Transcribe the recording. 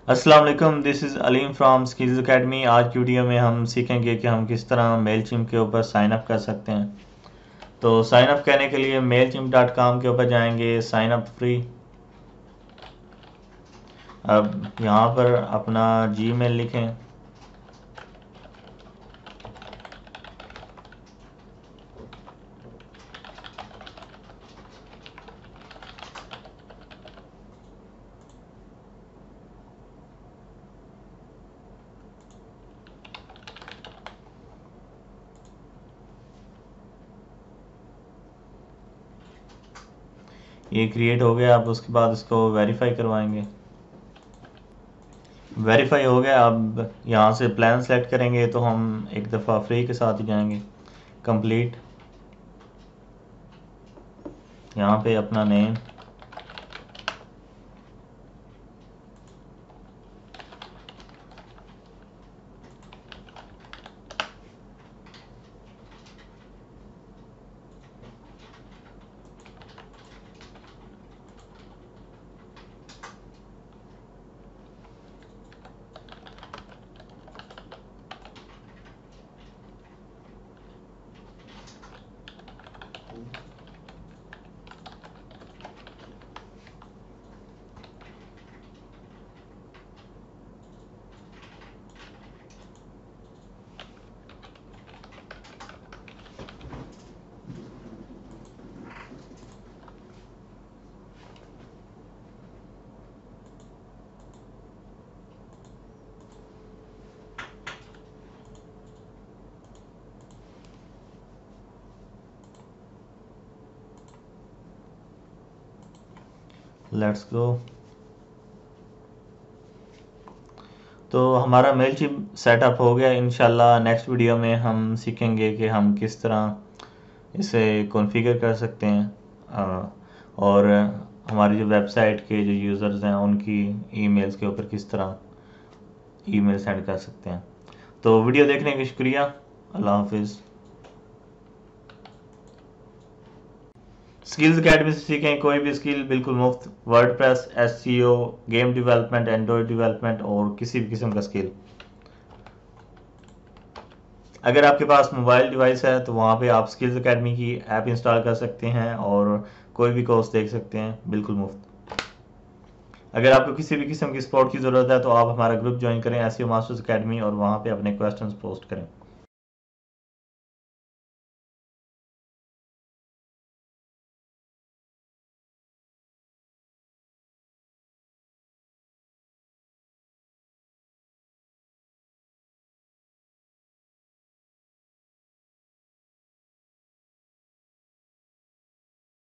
अस्सलाम वालेकुम, this is Aleem from Skills Academy. आज की वीडियो में हम सीखेंगे कि हम किस तरह मेलचिम्प के ऊपर साइन अप कर सकते हैं। तो साइन अप करने के लिए mailchimp.com के ऊपर जाएंगे, साइन अप फ्री। अब यहाँ पर अपना जीमेल लिखें। ये क्रिएट हो गया। अब उसके बाद इसको वेरीफाई करवाएंगे। वेरीफाई हो गया। अब यहाँ से प्लान सेलेक्ट करेंगे तो हम एक दफ़ा फ्री के साथ ही जाएंगे। कंप्लीट, यहाँ पे अपना नेम, लेट्स गो। तो हमारा मेलचिम्प सेटअप हो गया। इंशाल्लाह नेक्स्ट वीडियो में हम सीखेंगे कि हम किस तरह इसे कॉन्फ़िगर कर सकते हैं, और हमारी जो वेबसाइट के जो यूज़र्स हैं उनकी ईमेल्स के ऊपर किस तरह ईमेल सेंड कर सकते हैं। तो वीडियो देखने का शुक्रिया। अल्लाह हाफिज़। स्किल्स अकेडमी से सीखें कोई भी स्किल बिल्कुल मुफ्त। WordPress, SEO, game development, Android development और किसी भी किस्म का स्किल। अगर आपके पास मोबाइल डिवाइस है तो वहाँ पे आप स्किल्स अकेडमी की ऐप इंस्टॉल कर सकते हैं और कोई भी कोर्स देख सकते हैं बिल्कुल मुफ्त। अगर आपको किसी भी किस्म की सपोर्ट की ज़रूरत है तो आप हमारा ग्रुप ज्वाइन करें, एसईओ मास्टर्स अकेडमी, और वहाँ पे अपने क्वेश्चंस पोस्ट करें।